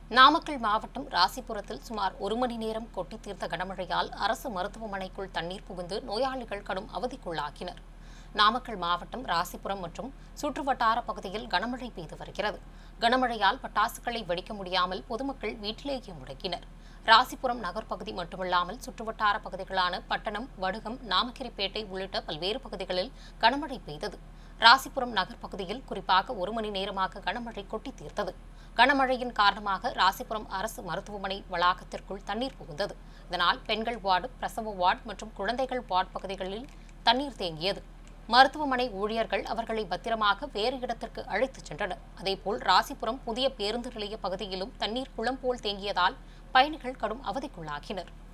நாமக்கல் மாவட்டம் ராசிபுரத்தில் சுமார் 1 மணி நேரம் கொட்டி தீர்த்த கனமழையால் அரசு மருத்துவமனைக்குள் தண்ணீர் புகுந்து நோயாளிகள் கடும் அவதிக்குள்ளாகினர். நாமக்கல் மாவட்டம் ராசிபுரம் மற்றும் சுற்றுவட்டார பகுதியில் கனமழை பெய்து வருகிறது. கனமழையால் பட்டாசுகளை வெடிக்க முடியாமல் பொதுமக்கள் வீட்டிலேயே முடங்கினர். ராசிபுரம் நகர் பகுதி மட்டுமல்லாமல் சுற்றுவட்டார பகுதிகளான பட்டணம், வடுகம், நாமக்கிரிப்பேட்டை உள்ளிட்ட பல்வேறு பகுதிகளில் கனமழை பெய்தது. ராசிபுரம் நகர் பகுதியில் குறிப்பாக 1 மணி நேரமாக கனமழை கொட்டி தீர்த்தது. கனமழையின் காரணமாக ராசிபுரம் அரசு மருத்துவமனை வளாகத்திற்குள் தண்ணீர் புகுந்தது. இதனால் பெண்கள் வார்டு, பிரசவ வார்டு மற்றும் குழந்தைகள் வார்டு பகுதிகளில் தண்ணீர் தேங்கியது. மருத்துவமனை ஊழியர்கள் அவர்களை பத்திரமாக வேறு இடத்திற்கு அழைத்துச் சென்றனர். அதேபோல் ராசிபுரம் புதிய பேருந்து நிலைய பகுதியிலும் தண்ணீர் குளம் போல் தேங்கியதால் பயணிகள் கடும் அவதிக்குள்ளாகினர்.